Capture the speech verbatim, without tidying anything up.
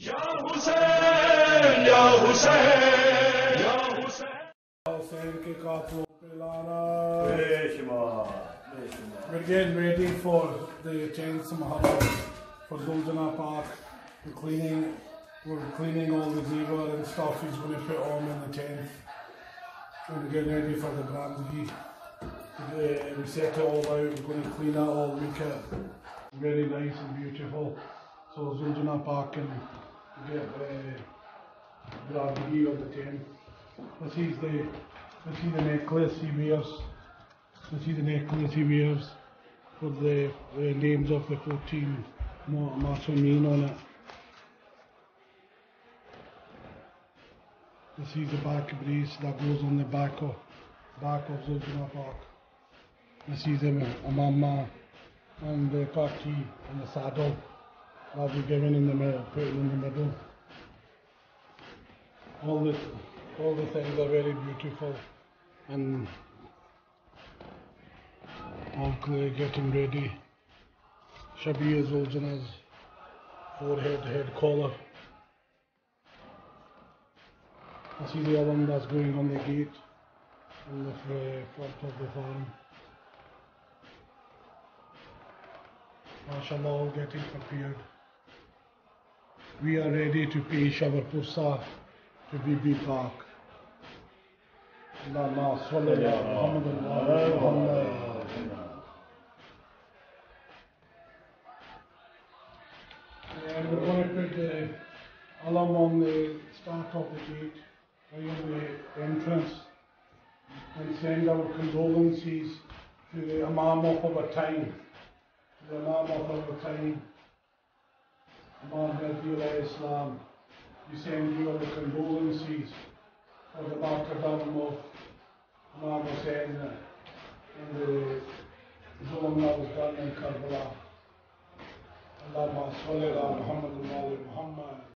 Ya Hussein, Ya Hussein, Ya Hussein. Hussein ke kaatlo pe lana. Beshimar, beshimar. We're getting ready for the tenth Muharram for Zuljana Park. We're cleaning, we're cleaning all the zebra and stuff he's going to put on in the tenth. We're getting ready for the Bramsgi. We, we set it all out. We're going to clean it all week. Very nice and beautiful. So Zuljana Park can get uh, Bramsgi on the tenth. This is the this is the necklace he wears. This is the necklace he wears for the uh, names of the fourteen Masumeen on it. This is the back brace that goes on the back of back of Zuljana Park. This is the Amama and the party and the saddle that we given in the middle, put in the middle. All the all the things are very beautiful and all clear, getting ready. Shabir Zuljana's forehead head collar. This is the one that's going on the gate on the front of the farm. MashaAllah, all getting prepared. We are ready to pay our Pusa to B B Park. Allahumma salli ala Muhammad wa ala Muhammad. And we're going to put the alarm on the start of the gate, right on the entrance, and send our condolences to the Imam of our time, to the Imam of our time, Imam Mahdi Islam. We send you our condolences for the martyrdom of Imam Hussein and the zulm that was done in Karbala. Allahumma salli ala Muhammad wa ala Muhammad.